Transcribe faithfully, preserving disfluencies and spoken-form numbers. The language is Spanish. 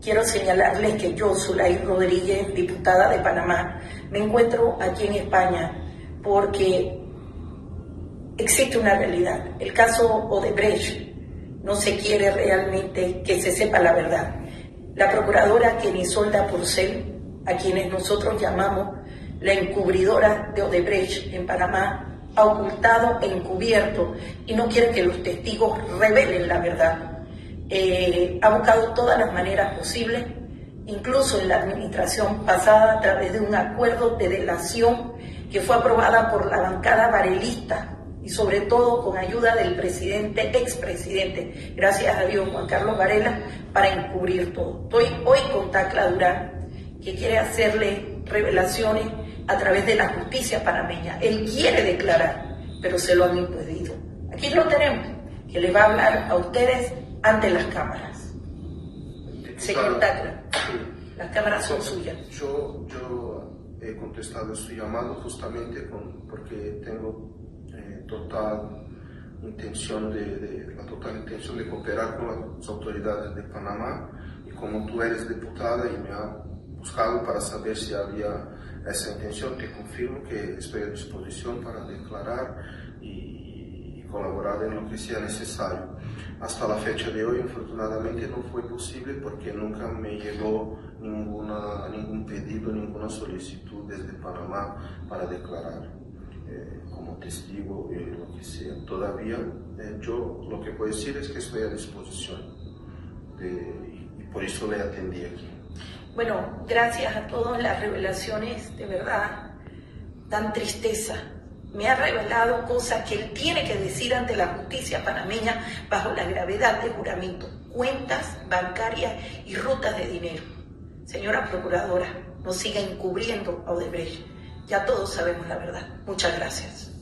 quiero señalarles que yo, Zulay Rodríguez, diputada de Panamá, me encuentro aquí en España porque existe una realidad. El caso Odebrecht no se quiere realmente que se sepa la verdad. La procuradora Kenisolda Porcel, a quienes nosotros llamamos la encubridora de Odebrecht en Panamá, ha ocultado e encubierto y no quiere que los testigos revelen la verdad. Eh, ha buscado todas las maneras posibles, incluso en la administración pasada, a través de un acuerdo de delación que fue aprobada por la bancada varelista y sobre todo con ayuda del presidente, expresidente, gracias a Dios, Juan Carlos Varela, para encubrir todo. Estoy hoy con Tacla Durán, que quiere hacerle revelaciones a través de la justicia panameña. Él quiere declarar, pero se lo han impedido. Aquí lo tenemos, que le va a hablar a ustedes ante las cámaras. Señor Tacla, las cámaras son suyas. Yo, yo he contestado su llamado justamente con, porque tengo eh, total intención de, de, la total intención de cooperar con las autoridades de Panamá, y como tú eres diputada y me has buscado para saber si había esa intención, te confirmo que estoy a disposición para declarar y, y colaborar en lo que sea necesario. Hasta la fecha de hoy, infortunadamente, no fue posible porque nunca me llegó ninguna, ningún pedido, ninguna solicitud desde Panamá para declarar eh, como testigo, eh, lo que sea. Todavía eh, yo lo que puedo decir es que estoy a disposición de, y, y por eso le atendí aquí. Bueno, gracias a todas las revelaciones, de verdad, dan tristeza. Me ha revelado cosas que él tiene que decir ante la justicia panameña bajo la gravedad del juramento. Cuentas bancarias y rutas de dinero. Señora Procuradora, no siga encubriendo a Odebrecht. Ya todos sabemos la verdad. Muchas gracias.